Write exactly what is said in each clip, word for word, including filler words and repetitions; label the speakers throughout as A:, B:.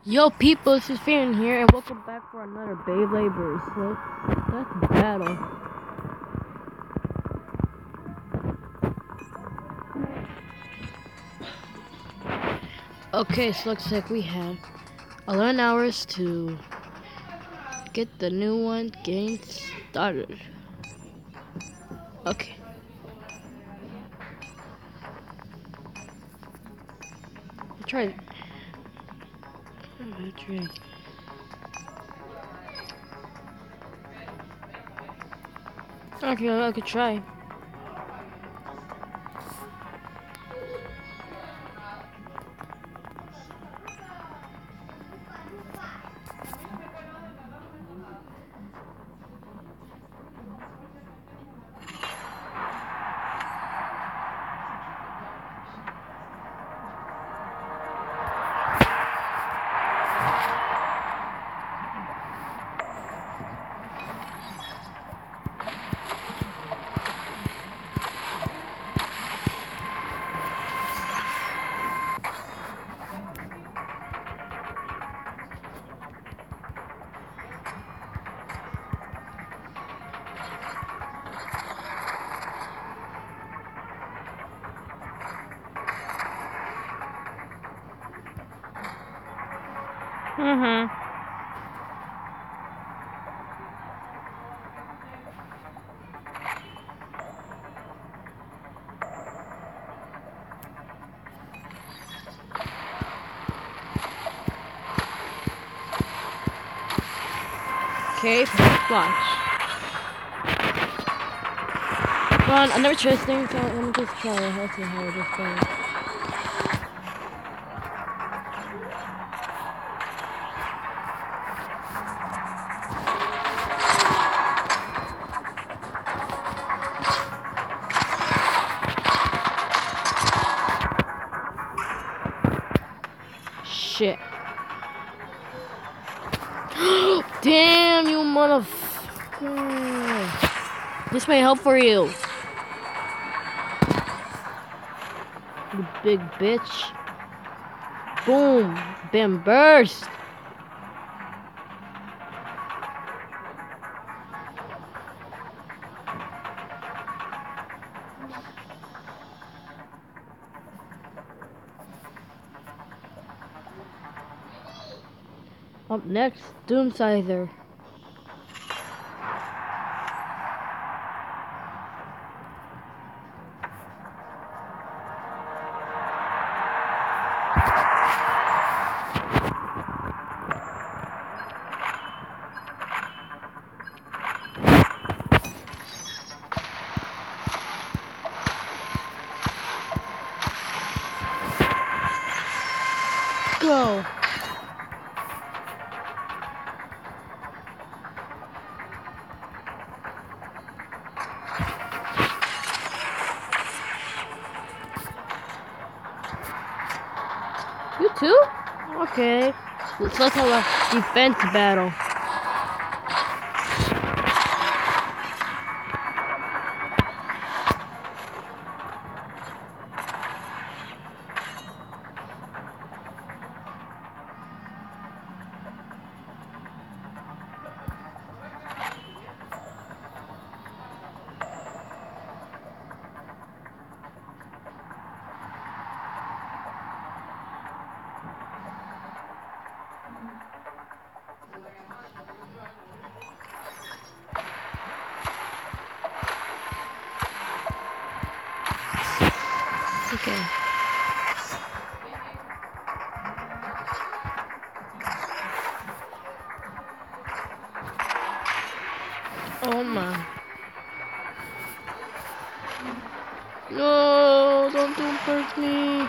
A: Yo people, this is Farron here, and welcome back for another Beyblade Bracelet. That's battle. Okay, so looks like we have eleven hours to get the new one getting started. Okay. I'll try. I'll try. Okay, I could try. Mm-hmm. Okay, watch. Come on, I never tried this thing, so let me just try it. Let's see how this goes. Shit. Damn, you motherfucker. This may help for you. You big bitch. Boom. Bam, burst. Up next, Doomsizer. Go. You too? Okay. Let's let's have a defense battle. Okay. Oh my. No, don't do hurt me.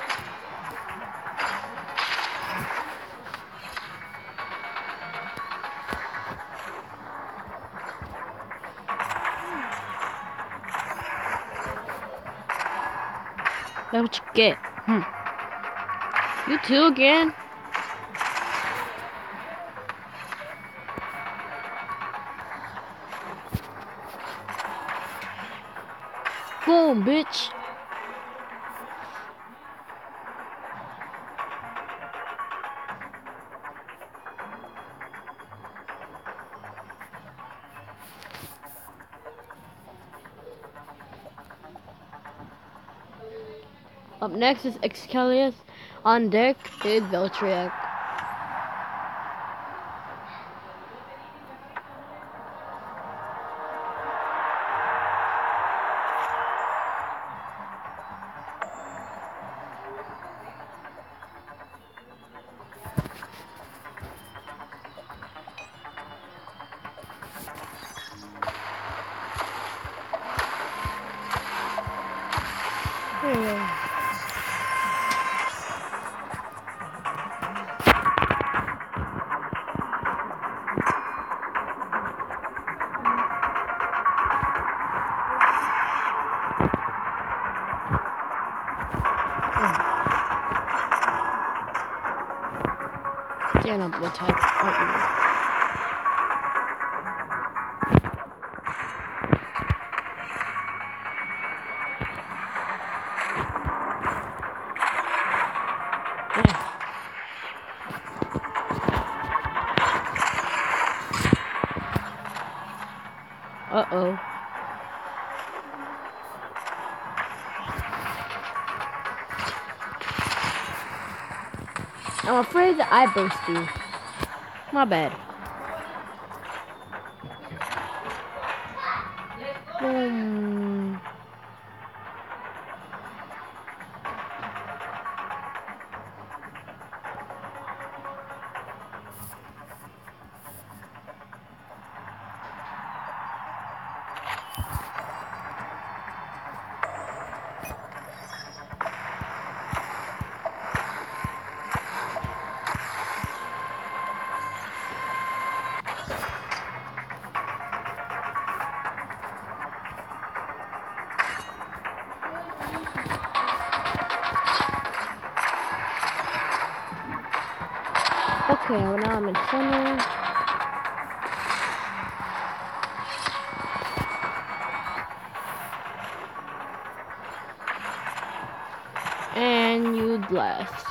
A: That's what you get. Hmm. You too again? Boom, bitch. Up next is Excalius. On deck is Valtryek. Damn, what type are you? Uh-oh. I'm afraid that I burst you. My bad. Boom. Okay, well now I'm in center. And you blast.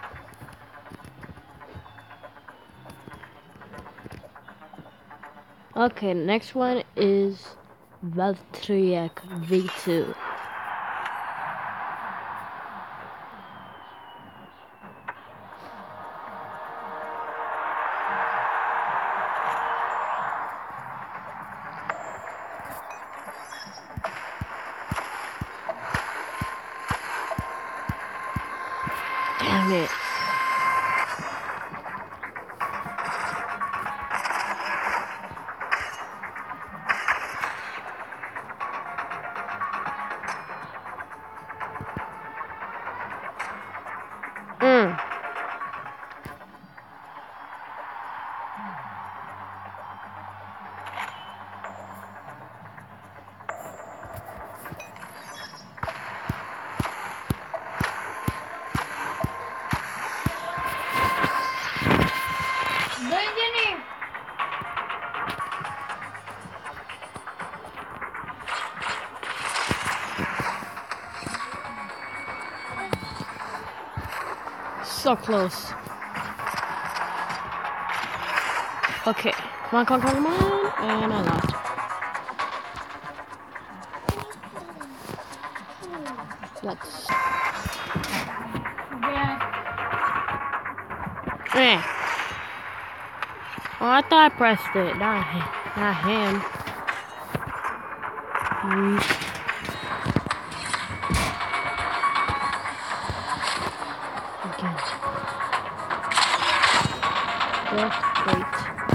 A: Okay, next one is Valtryek V two. Damn it. Mm. So close. Okay, come on, come on, come on, and I lost. Let's. Eh. Oh, I thought I pressed it, not him. Not him. Mm. Left, right.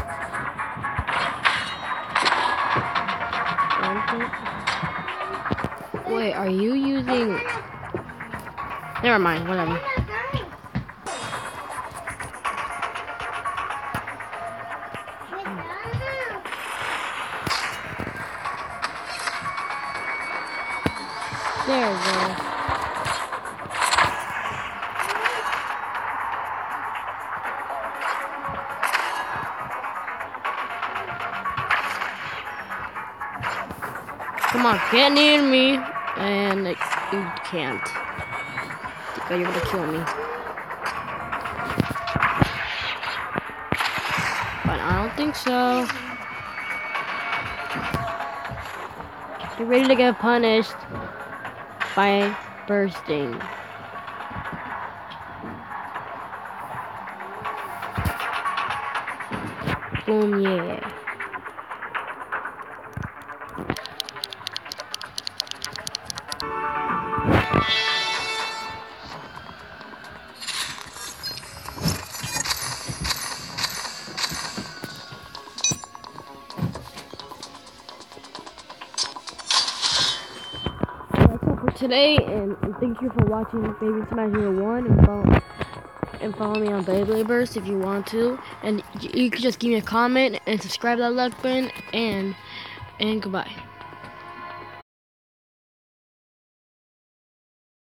A: Wait, are you using... Never mind, whatever. There we go. Come on, get near me, and like, you can't. Because you're gonna kill me. But I don't think so. You're ready to get punished by bursting. Boom, yeah. That's all for today, and thank you for watching Baby Smash Hero one, and follow, and follow me on Beyblade if you want to, and you can just give me a comment and subscribe to that like button, and and goodbye.